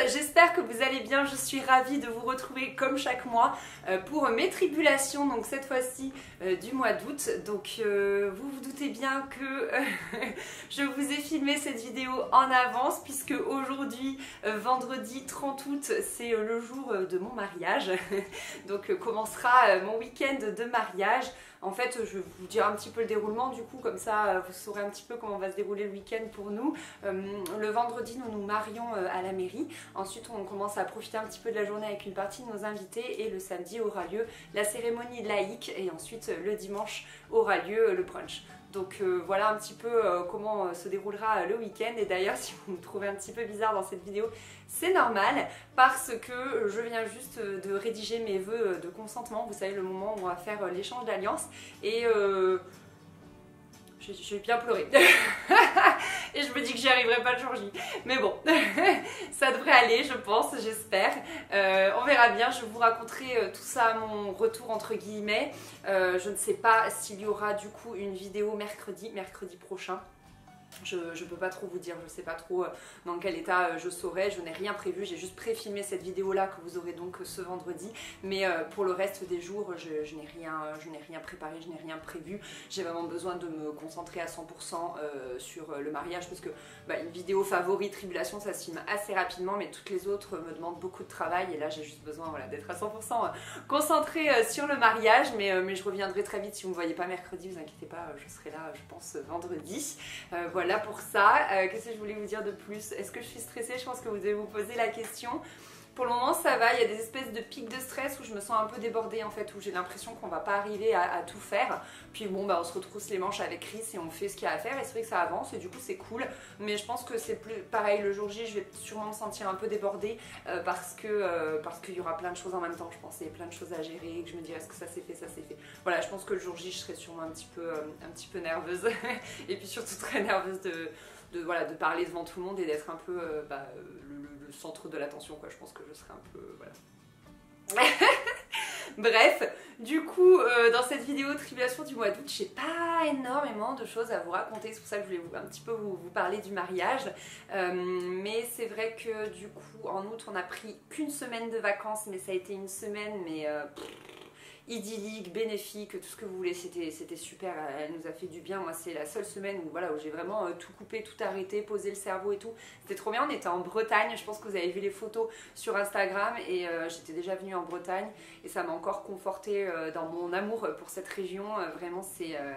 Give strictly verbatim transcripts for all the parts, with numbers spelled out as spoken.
j'espère que vous allez bien, je suis ravie de vous retrouver comme chaque mois euh, pour mes tribulations, donc cette fois-ci euh, du mois d'août. Donc euh, vous vous doutez bien que euh, je vous ai filmé cette vidéo en avance puisque aujourd'hui, euh, vendredi trente août, c'est euh, le jour euh, de mon mariage. Donc euh, commencera euh, mon week-end de mariage. En fait, je vais vous dire un petit peu le déroulement, du coup, comme ça, vous saurez un petit peu comment va se dérouler le week-end pour nous. Euh, le vendredi, nous nous marions euh, à la mairie. Ensuite, on commence à profiter un petit peu de la journée avec une partie de nos invités. Et le samedi aura lieu la cérémonie laïque. Et ensuite, le dimanche aura lieu euh, le brunch. Donc euh, voilà un petit peu euh, comment euh, se déroulera euh, le week-end. Et d'ailleurs, si vous me trouvez un petit peu bizarre dans cette vidéo, c'est normal parce que je viens juste de rédiger mes vœux de consentement. Vous savez, le moment où on va faire l'échange d'alliance. Et euh, j'ai bien pleuré. Et je me dis que j'y arriverai pas le jour J. Mais bon, ça devrait aller, je pense, j'espère. Euh, on verra bien, je vous raconterai euh, tout ça à mon retour entre guillemets. Euh, je ne sais pas s'il y aura du coup une vidéo mercredi, mercredi prochain. Je ne peux pas trop vous dire, je ne sais pas trop dans quel état je serai, je n'ai rien prévu, j'ai juste pré-filmé cette vidéo là que vous aurez donc ce vendredi, mais pour le reste des jours je, je n'ai rien, je n'ai rien préparé, je n'ai rien prévu, j'ai vraiment besoin de me concentrer à cent pour cent sur le mariage parce que bah, une vidéo favori tribulation ça se filme assez rapidement mais toutes les autres me demandent beaucoup de travail et là j'ai juste besoin voilà, d'être à cent pour cent concentrée sur le mariage mais, mais je reviendrai très vite si vous ne me voyez pas mercredi, vous inquiétez pas, je serai là je pense vendredi. Euh, voilà pour ça. Euh, Qu'est-ce que je voulais vous dire de plus? Est-ce que je suis stressée? Je pense que vous devez vous poser la question. Pour le moment ça va, il y a des espèces de pics de stress où je me sens un peu débordée en fait, où j'ai l'impression qu'on va pas arriver à, à tout faire. Puis bon bah on se retrousse les manches avec Chris et on fait ce qu'il y a à faire et c'est vrai que ça avance et du coup c'est cool. Mais je pense que c'est plus pareil le jour J, je vais sûrement me sentir un peu débordée euh, parce que euh, parce qu'il y aura plein de choses en même temps, je pense, et plein de choses à gérer et que je me dirais est-ce que ça s'est fait, ça s'est fait. Voilà, je pense que le jour J je serai sûrement un petit peu, euh, un petit peu nerveuse et puis surtout très nerveuse de De, voilà, de parler devant tout le monde et d'être un peu euh, bah, le, le, le centre de l'attention quoi. Je pense que je serai un peu voilà. Bref, du coup euh, dans cette vidéo tribulation du mois d'août j'ai pas énormément de choses à vous raconter, c'est pour ça que je voulais vous, un petit peu vous, vous parler du mariage euh, mais c'est vrai que du coup en août on a pris qu'une semaine de vacances mais ça a été une semaine mais euh, pff, idyllique, bénéfique, tout ce que vous voulez, c'était super, elle nous a fait du bien. Moi c'est la seule semaine où, voilà, où j'ai vraiment euh, tout coupé, tout arrêté, posé le cerveau et tout, c'était trop bien. On était en Bretagne, je pense que vous avez vu les photos sur Instagram et euh, j'étais déjà venue en Bretagne et ça m'a encore confortée euh, dans mon amour pour cette région, euh, vraiment c'est... Euh,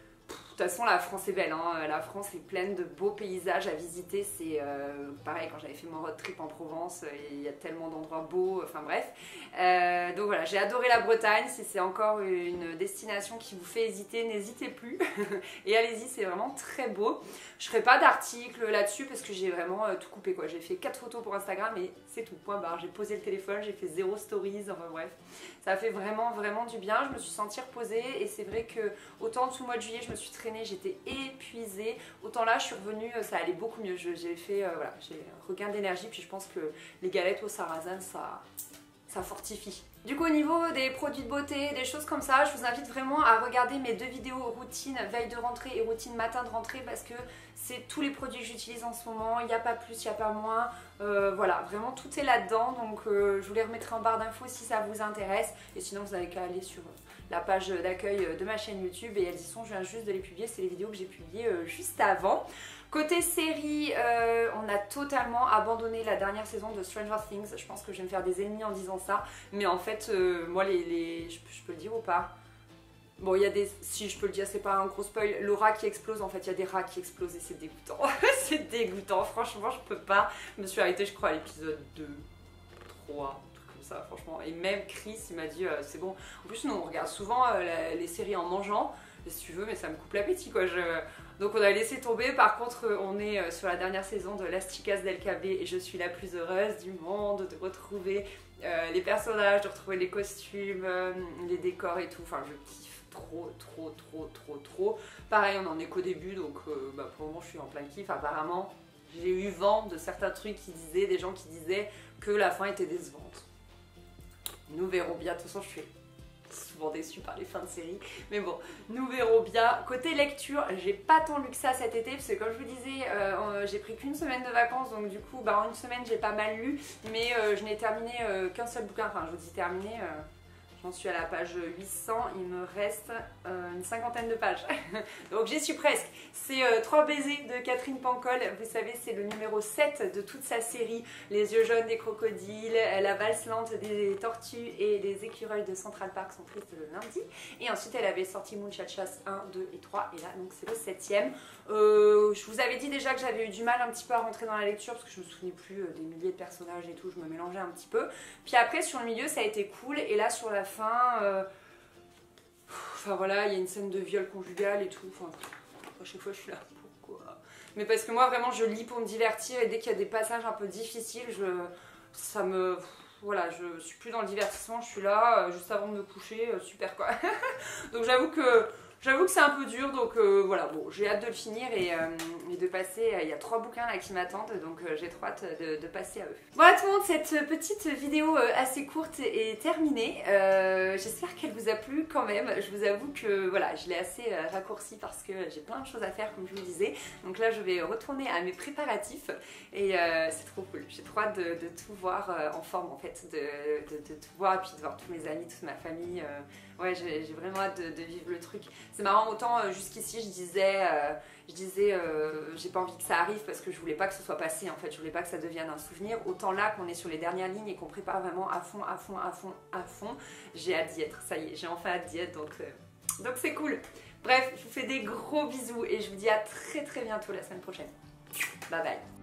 de toute façon la France est belle, hein. La France est pleine de beaux paysages à visiter, c'est euh, pareil quand j'avais fait mon road trip en Provence, il y a tellement d'endroits beaux, enfin bref. Euh, donc voilà, j'ai adoré la Bretagne, si c'est encore une destination qui vous fait hésiter, n'hésitez plus et allez-y, c'est vraiment très beau. Je ferai pas d'article là-dessus parce que j'ai vraiment euh, tout coupé quoi, j'ai fait quatre photos pour Instagram et c'est tout, point barre, j'ai posé le téléphone, j'ai fait zéro stories, enfin bref. Ça a fait vraiment vraiment du bien, je me suis sentie reposée et c'est vrai que autant tout le mois de juillet je me suis traînée, j'étais épuisée, autant là je suis revenue, ça allait beaucoup mieux, j'ai fait, euh, voilà, j'ai un regain d'énergie puis je pense que les galettes au sarrasin ça... ça fortifie. Du coup au niveau des produits de beauté, des choses comme ça, je vous invite vraiment à regarder mes deux vidéos routine veille de rentrée et routine matin de rentrée parce que c'est tous les produits que j'utilise en ce moment, il n'y a pas plus, il n'y a pas moins, euh, voilà, vraiment tout est là-dedans donc euh, je vous les remettrai en barre d'infos si ça vous intéresse et sinon vous n'avez qu'à aller sur la page d'accueil de ma chaîne YouTube et elles y sont, je viens juste de les publier, c'est les vidéos que j'ai publiées euh, juste avant. Côté série, euh, on a totalement abandonné la dernière saison de Stranger Things. Je pense que je vais me faire des ennemis en disant ça. Mais en fait, euh, moi, les, les... Je, je peux le dire ou pas? Bon, il y a des... Si je peux le dire, c'est pas un gros spoil. Le rat qui explose, en fait, il y a des rats qui explosent et c'est dégoûtant. C'est dégoûtant, franchement, je peux pas. Je me suis arrêtée, je crois, à l'épisode deux, trois, un truc comme ça, franchement. Et même Chris, il m'a dit, euh, c'est bon. En plus, nous, on regarde souvent euh, la, les séries en mangeant. Si tu veux, mais ça me coupe l'appétit, quoi. Je... Donc on a laissé tomber, par contre on est sur la dernière saison de Las Chicas del Cable et je suis la plus heureuse du monde de retrouver euh, les personnages, de retrouver les costumes, euh, les décors et tout, enfin je kiffe trop trop trop trop trop. Pareil on en est qu'au début donc euh, bah, pour le moment je suis en plein kiff, apparemment j'ai eu vent de certains trucs qui disaient, des gens qui disaient que la fin était décevante. Nous verrons bien, de toute façon je suis souvent déçue par les fins de série, mais bon, nous verrons bien. Côté lecture, j'ai pas tant lu que ça cet été, parce que comme je vous disais, euh, j'ai pris qu'une semaine de vacances, donc du coup, bah, en une semaine, j'ai pas mal lu, mais euh, je n'ai terminé euh, qu'un seul bouquin, enfin, je vous dis terminé... Euh... J'en suis à la page huit cents, il me reste euh, une cinquantaine de pages. Donc j'y suis presque. C'est euh, Trois baisers de Catherine Pancol. Vous savez, c'est le numéro sept de toute sa série. Les yeux jaunes des crocodiles, la valse lente des tortues et les écureuils de Central Park sont tristes le lundi. Et ensuite, elle avait sorti Muchachas un, deux et trois. Et là, donc c'est le septième. Euh, je vous avais dit déjà que j'avais eu du mal un petit peu à rentrer dans la lecture parce que je me souvenais plus des milliers de personnages et tout. Je me mélangeais un petit peu. Puis après, sur le milieu, ça a été cool. Et là, sur la fin, euh... enfin voilà, il y a une scène de viol conjugal et tout, enfin, à chaque fois je suis là, pourquoi? Mais parce que moi vraiment je lis pour me divertir et dès qu'il y a des passages un peu difficiles, je... ça me... Voilà, je suis plus dans le divertissement, je suis là, euh, juste avant de me coucher, euh, super quoi. Donc j'avoue que... J'avoue que c'est un peu dur, donc euh, voilà, bon, j'ai hâte de le finir et, euh, et de passer, il y a trois bouquins là qui m'attendent, donc euh, j'ai trop hâte de, de passer à eux. Voilà tout le monde, cette petite vidéo euh, assez courte est terminée, euh, j'espère qu'elle vous a plu quand même, je vous avoue que voilà, je l'ai assez euh, raccourci parce que j'ai plein de choses à faire comme je vous disais, donc là je vais retourner à mes préparatifs et euh, c'est trop cool, j'ai trop hâte de, de tout voir euh, en forme en fait, de, de, de tout voir et puis de voir tous mes amis, toute ma famille, euh, ouais j'ai vraiment hâte de, de vivre le truc. C'est marrant, autant euh, jusqu'ici je disais, euh, je disais euh, j'ai pas envie que ça arrive parce que je voulais pas que ce soit passé en fait, je voulais pas que ça devienne un souvenir. Autant là qu'on est sur les dernières lignes et qu'on prépare vraiment à fond, à fond, à fond, à fond, j'ai hâte d'y être, ça y est, j'ai enfin hâte d'y être donc euh, donc c'est cool. Bref, je vous fais des gros bisous et je vous dis à très très bientôt la semaine prochaine. Bye bye.